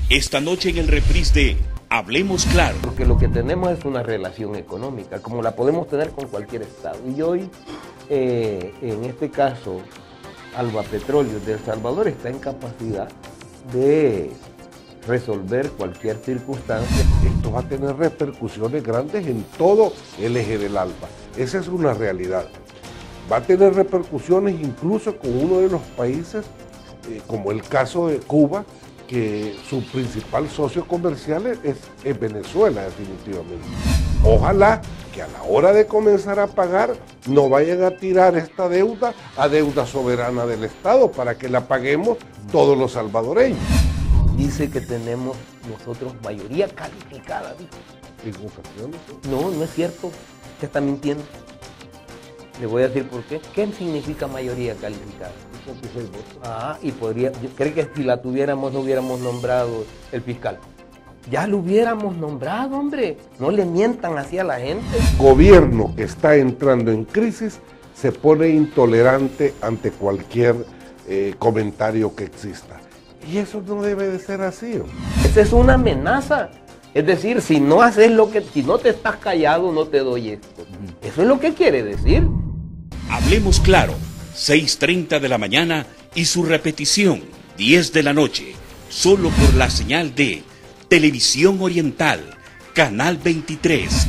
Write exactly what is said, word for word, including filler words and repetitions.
Esta noche en el reprise de Hablemos Claro. Porque lo que tenemos es una relación económica, como la podemos tener con cualquier estado. Y hoy, eh, en este caso, Alba Petróleos de El Salvador está en capacidad de resolver cualquier circunstancia. Esto va a tener repercusiones grandes en todo el eje del Alba. Esa es una realidad. Va a tener repercusiones incluso con uno de los países, eh, como el caso de Cuba, que su principal socio comercial es, es Venezuela, definitivamente. Ojalá que a la hora de comenzar a pagar no vayan a tirar esta deuda a deuda soberana del Estado para que la paguemos todos los salvadoreños. Dice que tenemos nosotros mayoría calificada. ¿En ocasiones? No, no es cierto. Usted está mintiendo. Le voy a decir por qué. ¿Qué significa mayoría calificada? Ah, y podría, yo creo que si la tuviéramos no hubiéramos nombrado el fiscal. Ya lo hubiéramos nombrado, hombre. No le mientan así a la gente. Gobierno que está entrando en crisis se pone intolerante ante cualquier eh, comentario que exista. Y eso no debe de ser así, hombre. Esa es una amenaza. Es decir, si no haces lo que, si no te estás callado, no te doy esto. Eso es lo que quiere decir. Hablemos Claro, seis treinta de la mañana y su repetición, diez de la noche, solo por la señal de Televisión Oriental, Canal veintitrés.